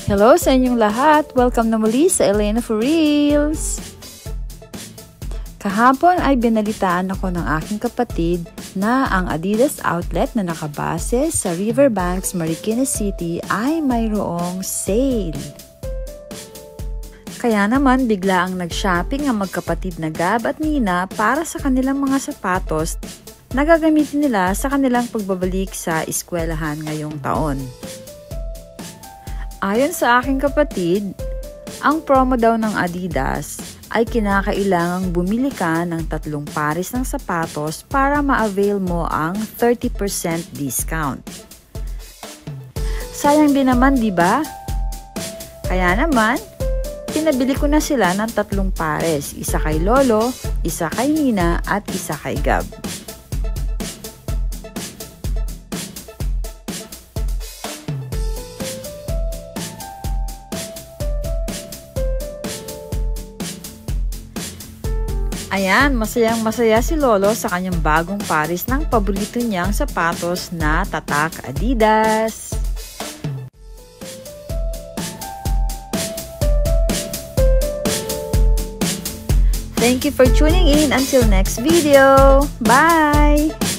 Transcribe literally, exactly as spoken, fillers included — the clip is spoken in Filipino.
Hello sa inyong lahat! Welcome na muli sa Elena for Reels! Kahapon ay binalitaan ako ng aking kapatid na ang Adidas outlet na nakabase sa Riverbanks, Marikina City ay mayroong sale. Kaya naman bigla ang nag-shopping ang magkapatid na Gab at Nina para sa kanilang mga sapatos na gagamitin nila sa kanilang pagbabalik sa eskwelahan ngayong taon. Ayon sa aking kapatid, ang promo daw ng Adidas ay kinakailangang bumili ka ng tatlong pares ng sapatos para ma-avail mo ang thirty percent discount. Sayang din naman, di ba? Kaya naman, pinabili ko na sila ng tatlong pares, isa kay Lolo, isa kay Nina at isa kay Gab. Ayan, masayang masaya si Lolo sa kanyang bagong pares ng paborito niyang sapatos na tatak Adidas. Thank you for tuning in. Until next video. Bye!